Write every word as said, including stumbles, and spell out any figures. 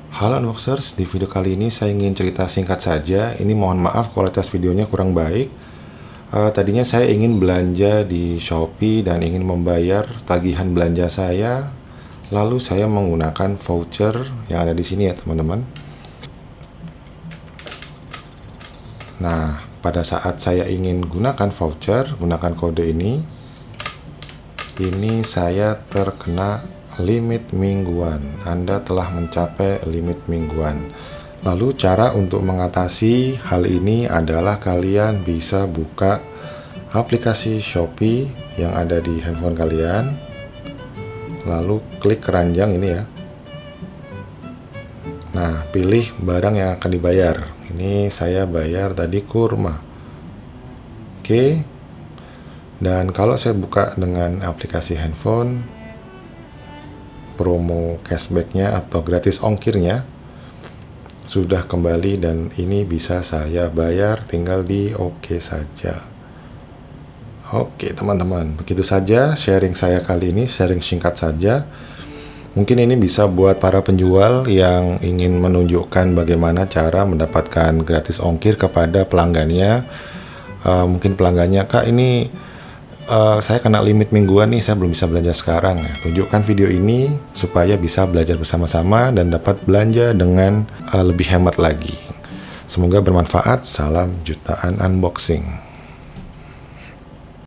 Halo Unboxers, di video kali ini saya ingin cerita singkat saja. Ini mohon maaf kualitas videonya kurang baik. uh, Tadinya saya ingin belanja di Shopee dan ingin membayar tagihan belanja saya. Lalu saya menggunakan voucher yang ada di sini ya teman-teman. Nah, pada saat saya ingin gunakan voucher, gunakan kode ini, ini saya terkena limit mingguan. Anda telah mencapai limit mingguan. Lalu cara untuk mengatasi hal ini adalah kalian bisa buka aplikasi Shopee yang ada di handphone kalian, lalu klik keranjang ini ya. Nah, pilih barang yang akan dibayar. Ini saya bayar tadi kurma. Oke. Dan kalau saya buka dengan aplikasi handphone, promo cashbacknya atau gratis ongkirnya sudah kembali dan ini bisa saya bayar, tinggal di oke saja. Oke teman-teman, begitu saja sharing saya kali ini, sharing singkat saja. Mungkin ini bisa buat para penjual yang ingin menunjukkan bagaimana cara mendapatkan gratis ongkir kepada pelanggannya. Uh, mungkin pelanggannya, Kak ini Uh, saya kena limit mingguan nih, saya belum bisa belanja sekarang. Tunjukkan video ini supaya bisa belajar bersama-sama dan dapat belanja dengan uh, lebih hemat lagi. Semoga bermanfaat. Salam jutaan unboxing.